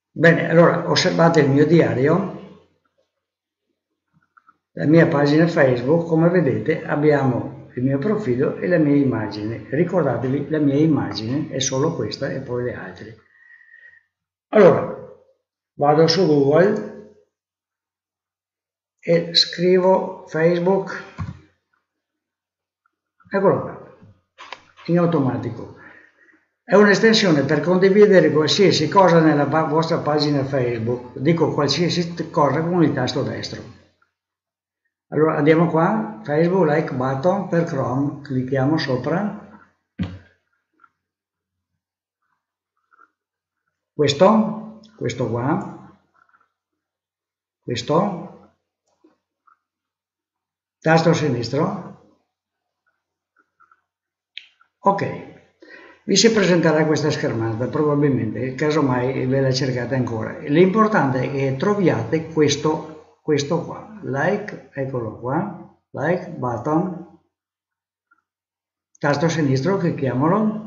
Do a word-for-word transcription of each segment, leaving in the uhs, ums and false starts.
Bene, allora osservate il mio diario, la mia pagina Facebook, come vedete abbiamo il mio profilo e la mia immagine. Ricordatevi, la mia immagine è solo questa e poi le altre. Allora, vado su Google e scrivo Facebook, eccolo qua, in automatico. È un'estensione per condividere qualsiasi cosa nella vostra pagina Facebook, dico qualsiasi cosa con il tasto destro. Allora andiamo qua, Facebook Like Button per Chrome, clicchiamo sopra, questo, questo qua, questo, tasto sinistro, ok. Vi si presenterà questa schermata, probabilmente, casomai ve la cercate ancora. L'importante è che troviate questo, questo qua, like, eccolo qua, like button, tasto sinistro, clicchiamolo.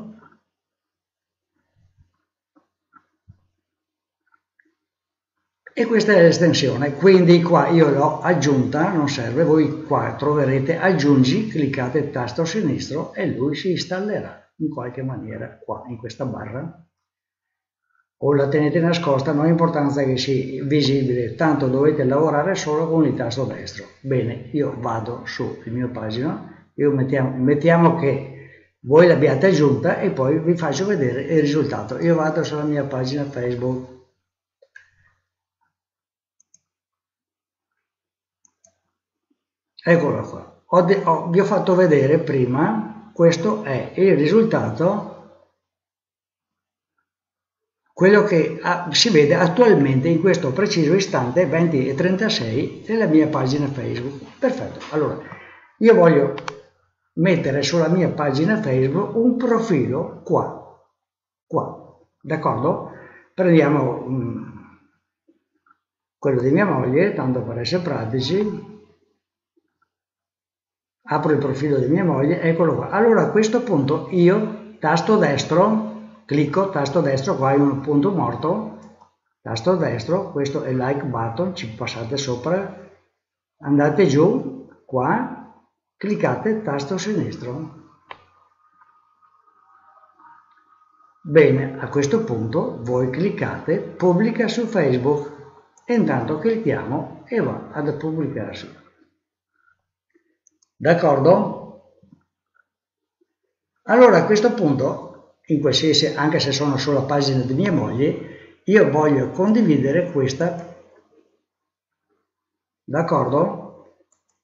E questa è l'estensione, quindi qua io l'ho aggiunta, non serve, voi qua troverete aggiungi, cliccate il tasto sinistro e lui si installerà in qualche maniera qua in questa barra, o la tenete nascosta, non ha importanza che sia visibile, tanto dovete lavorare solo con il tasto destro. Bene, io vado sul mio pagina, io mettiamo, mettiamo che voi l'abbiate aggiunta e poi vi faccio vedere il risultato. Io vado sulla mia pagina Facebook, eccola qua, ho ho, vi ho fatto vedere prima, questo è il risultato, quello che ah, si vede attualmente in questo preciso istante venti e trentasei nella mia pagina Facebook. Perfetto, allora io voglio mettere sulla mia pagina Facebook un profilo qua, qua, d'accordo? Prendiamo um, quello di mia moglie, tanto per essere pratici. Apro il profilo di mia moglie, eccolo qua. Allora a questo punto io, tasto destro, clicco, tasto destro, qua in un punto morto, tasto destro, questo è like button, ci passate sopra, andate giù, qua, cliccate tasto sinistro. Bene, a questo punto voi cliccate pubblica su Facebook e intanto clicchiamo e va ad pubblicarsi. D'accordo? Allora a questo punto, in qualsiasi, anche se sono sulla pagina di mia moglie, io voglio condividere questa, d'accordo?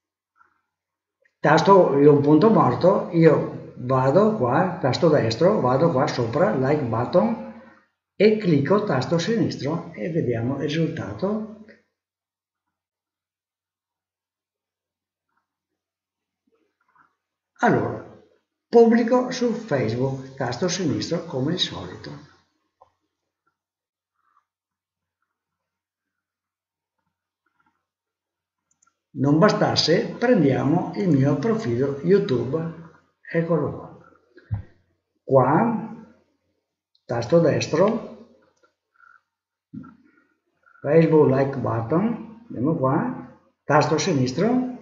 Tasto io un punto morto, io vado qua, tasto destro, vado qua sopra, like button e clicco tasto sinistro e vediamo il risultato. Allora, pubblico su Facebook, tasto sinistro come il solito. Non bastasse, prendiamo il mio profilo YouTube, eccolo qua. Qua, tasto destro, Facebook like button, andiamo qua, tasto sinistro,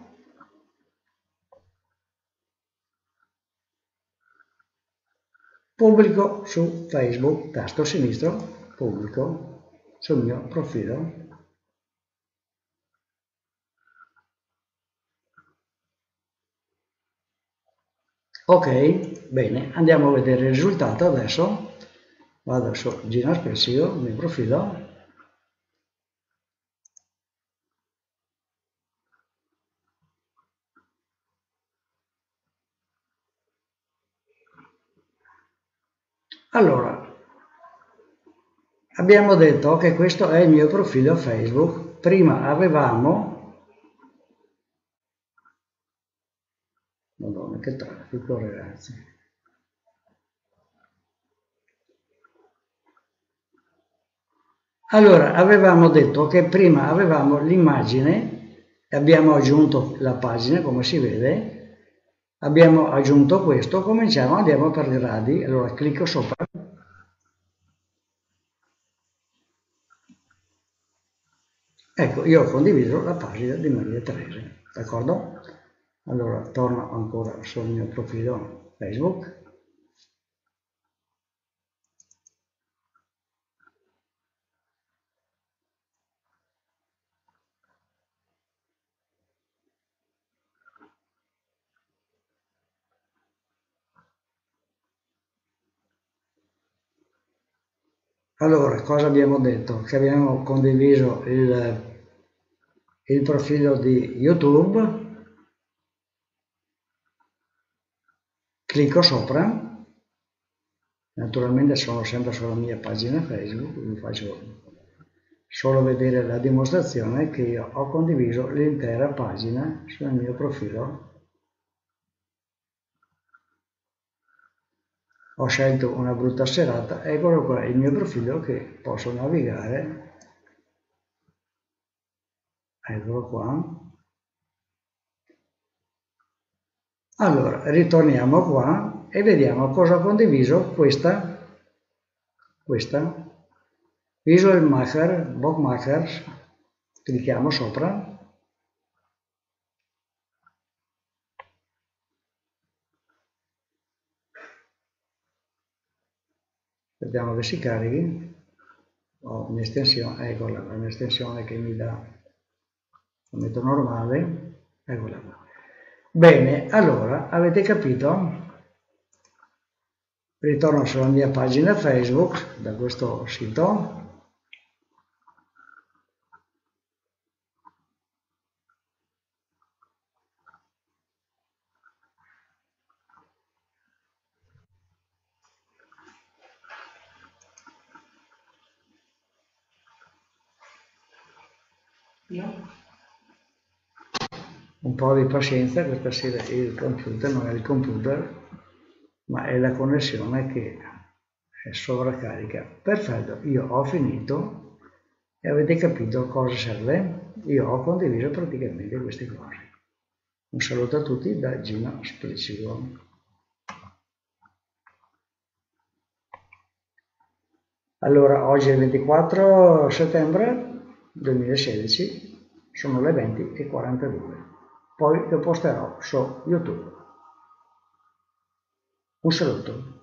pubblico su Facebook, tasto sinistro, pubblico sul mio profilo. Ok, bene, andiamo a vedere il risultato adesso. Vado su Gino Spessio, il mio profilo. Allora, abbiamo detto che questo è il mio profilo Facebook. Prima avevamo... Madonna, che traffico, ragazzi. Allora, avevamo detto che prima avevamo l'immagine, abbiamo aggiunto la pagina, come si vede, abbiamo aggiunto questo, cominciamo, andiamo per gradi, allora clicco sopra. Ecco, io ho condiviso la pagina di Maria Teresa, d'accordo? Allora torno ancora sul mio profilo Facebook. Allora, cosa abbiamo detto? Che abbiamo condiviso il, il profilo di YouTube, clicco sopra, naturalmente sono sempre sulla mia pagina Facebook, vi faccio solo vedere la dimostrazione che io ho condiviso l'intera pagina sul mio profilo. Ho scelto una brutta serata, eccolo qua il mio profilo che posso navigare, eccolo qua. Allora, ritorniamo qua e vediamo cosa ho condiviso questa, questa, Visual Maker, Bookmakers, clicchiamo sopra. Vediamo che si carichi. Ho un'estensione, eccola, un'estensione che mi dà, lo metto normale, eccola qua. Bene, allora, avete capito? Ritorno sulla mia pagina Facebook, da questo sito. Un po' di pazienza, questa sera il computer non è il computer, ma è la connessione che è sovraccarica. Perfetto, io ho finito e avete capito cosa serve? Io ho condiviso praticamente queste cose. Un saluto a tutti da Gino Splicigo. Allora, oggi è il ventiquattro settembre duemilasedici, sono le venti e quarantadue. Poi lo posterò su YouTube. Un saluto.